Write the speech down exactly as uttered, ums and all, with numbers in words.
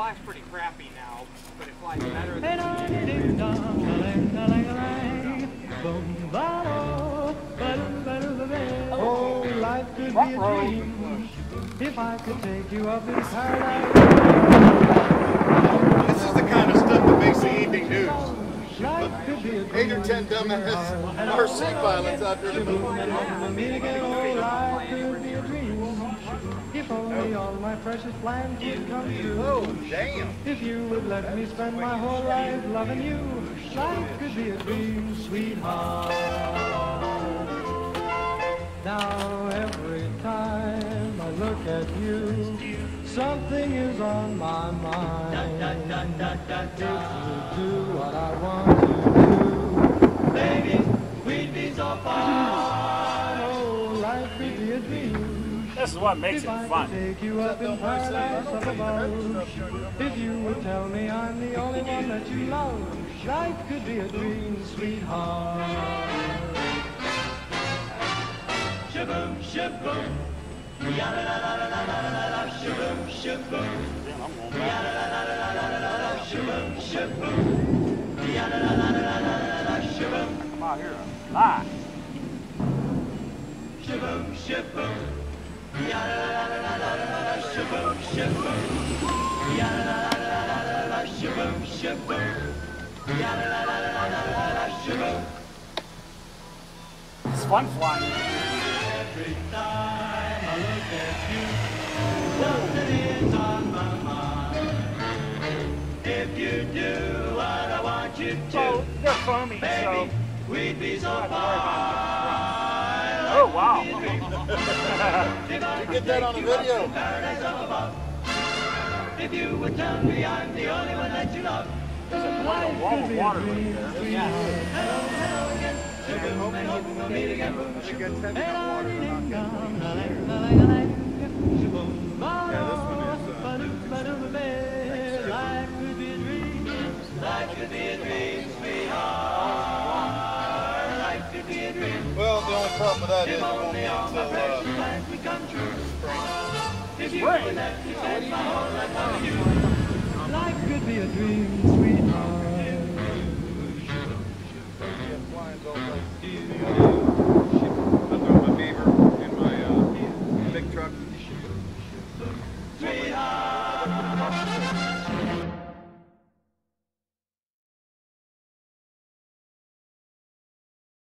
flies pretty crappy now, but it flies better than Oh, life could be a dream if I could take you up in paradise. This is the kind of stuff that makes the evening news. Life could be a dream. Eight or ten dumbass or sea pilots out there. Oh, life could be a dream if only all my precious plans would come true. Oh, damn. If you would let me spend my whole life loving you, life could be a dream, sweetheart. Now every time I look at you, something is on my mind. If you do what I want to do, baby, we'd be so fine. Oh, life could be a dream. This is what makes If it I fun. could take you up in paradise up above, if you would tell me I'm the only one that you love, life could be a dream, sweetheart. Shaboom, shaboom, yada la la la la la la la, shaboom, shaboom, yada la la la la la la la, shaboom, shaboom, yada la la la la la la, shaboom. Come out here, lie. Shaboom, shaboom, yada la la la la la la, shaboom, shaboom, yada la la la la la la, shaboom, shaboom, yada la la la la la la, shaboom. It's fun flying. Every time I look at you, something is on my mind. If you do what I want you to, Oh, they're foamy, baby, so. we'd be so fine. Oh, wow. Did you get that on the video? Paradise up above. If you would tell me I'm the only one that you love, There's a wall of water right there. Yeah. hello, hello again. Shaboom, and hope we'll meet again. Boom, shaboom. Yeah, this one is, Life could be a dream. Life could be a dream, sweetheart. Life could be a dream. well, the only problem with that is If it won't be only all my until precious uh, plans would come true. If you Spring. would let me spend my whole life loving you. Life could be a dream, sweetheart. flying's all right.